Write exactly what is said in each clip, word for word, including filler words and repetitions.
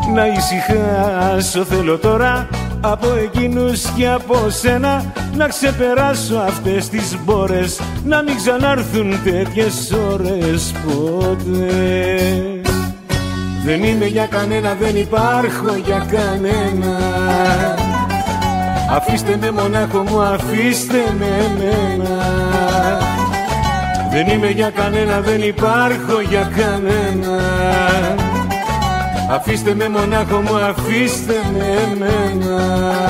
Να ησυχάσω θέλω τώρα από εκείνους και από σένα, να ξεπεράσω αυτές τις μπόρες, να μην ξανάρθουν τέτοιες ώρες ποτέ. Δεν είμαι για κανένα, δεν υπάρχω για κανένα. Αφήστε με μονάχο μου, αφήστε με εμένα. Δεν είμαι για κανένα, δεν υπάρχω για κανένα. Αφήστε με μονάχο μου, αφήστε με εμένα.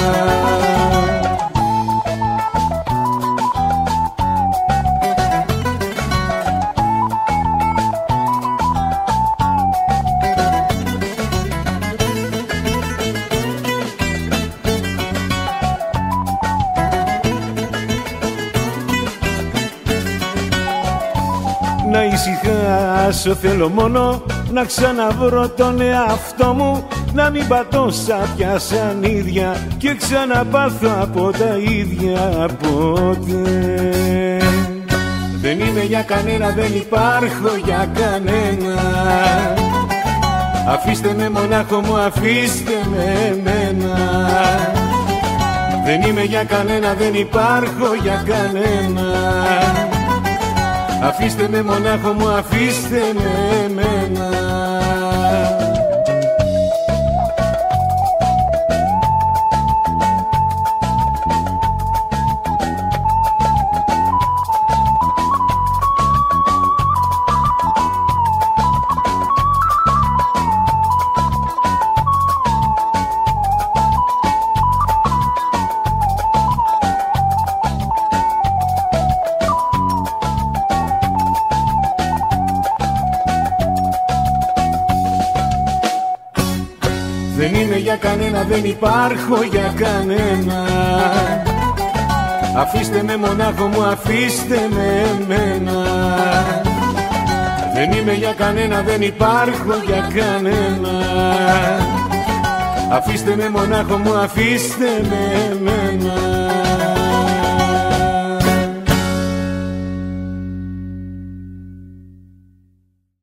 Να ησυχάσω θέλω μόνο, να ξαναβρω τον εαυτό μου, να μην πατώ σάπια σαν ίδια και ξαναπάθω από τα ίδια ποτέ. Δεν είμαι για κανένα, δεν υπάρχω για κανένα. Αφήστε με μονάχο μου, αφήστε με εμένα. Δεν είμαι για κανένα, δεν υπάρχω για κανένα. Αφήστε με μονάχο μου, αφήστε με εμένα. Δεν είμαι για κανένα, δεν υπάρχω για κανένα. Αφήστε με μονάχο μου, αφήστε με εμένα. Δεν είμαι για κανένα, δεν υπάρχω για κανένα. Αφήστε με μονάχο μου, αφήστε με εμένα.